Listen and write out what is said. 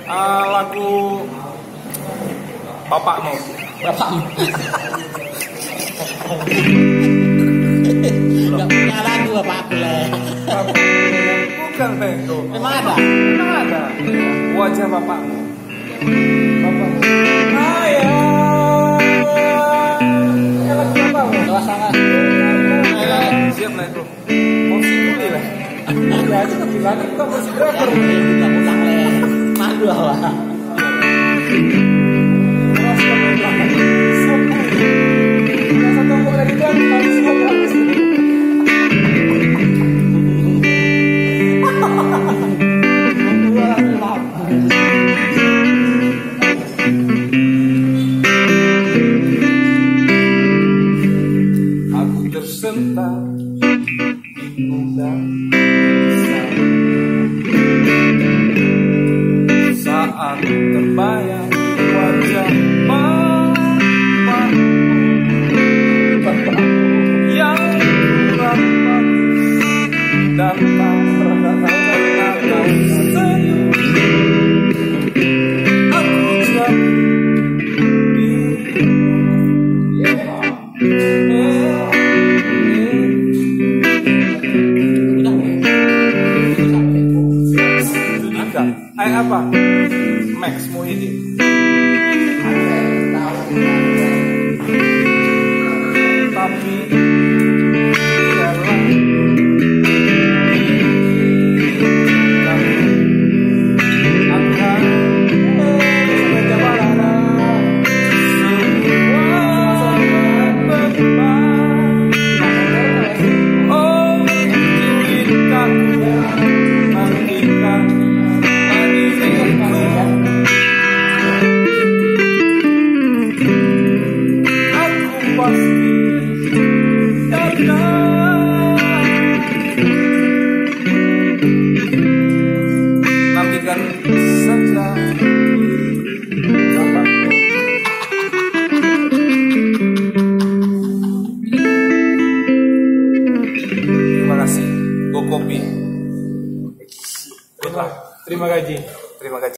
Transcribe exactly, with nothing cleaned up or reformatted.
uh, lagu bapakmu. Bapakmu. Gak punya lagu bapakku le. Bukan Bengko. Memang ada? Memang ada. Wajah bapakmu. Bapakmu. Ayah. Ya lagu bapakmu. Suasana. Siap lah itu. Musik dulu lah. Ya itu kebilangan bukan musik rapper. Kita pulang le. Madu lah. Aku tersentak di pundak saat terbayang wajah bapak yang kurang bagus dan tak pernah tahu senyum. Aku jadi Hai apa? Max Muhyiddin. Tapi ialah akan menjawab semua beban. Oh, cintaku hentikan. Aku pasti datang. Nantikan saja bapakku. Terima kasih. Go Kopi. Terima gaji. Terima gaji.